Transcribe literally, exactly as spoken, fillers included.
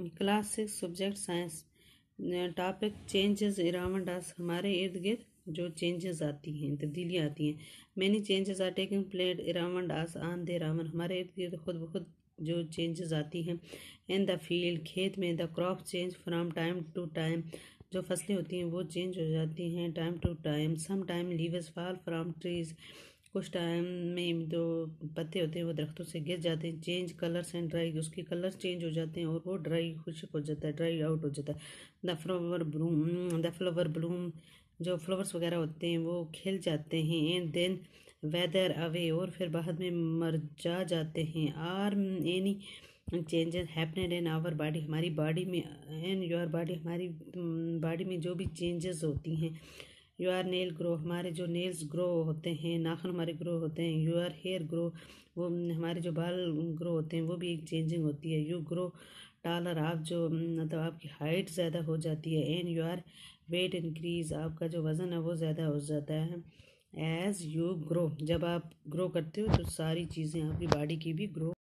Class six subject science topic changes around us. हमारे इर्द गिर्द जो चेंजेस आती हैं, तब्दीलियाँ आती हैं। Many changes are taking place around us on their own. हमारे इर्द गिर्द खुद ब खुद जो चेंजेस आती हैं। इन द फील्ड, खेत में। The crop change from time to time. जो फसलें होती हैं वो चेंज हो जाती हैं time to time. Some time leaves fall from trees. कुछ टाइम में जो पत्ते होते हैं वो दरख्तों से गिर जाते हैं। चेंज कलर्स एंड ड्राई, उसके कलर्स चेंज हो जाते हैं और वो ड्राई खुश्क हो जाता है, ड्राई आउट हो जाता है। The flower bloom the flower bloom जो फ्लावर्स वगैरह होते हैं वो खिल जाते हैं। एंड देन वेदर अवे, और फिर बाद में मर जा जाते हैं। Are any changes happened in our body, हमारी बॉडी में। इन योर बॉडी, हमारी बॉडी में जो भी चेंजेस होती हैं। योर नेल ग्रो, हमारे जो नेल्स ग्रो होते हैं, नाखून हमारे ग्रो होते हैं। योर हेयर ग्रो, वो हमारे जो बाल ग्रो होते हैं वो भी एक चेंजिंग होती है। यू ग्रो टालर, आप जो मतलब आपकी हाइट ज़्यादा हो जाती है। एंड योर वेट इंक्रीज, आपका जो वज़न है वो ज़्यादा हो जाता है। एज़ यू ग्रो, जब आप ग्रो करते हो तो सारी चीज़ें आपकी बॉडी की भी ग्रो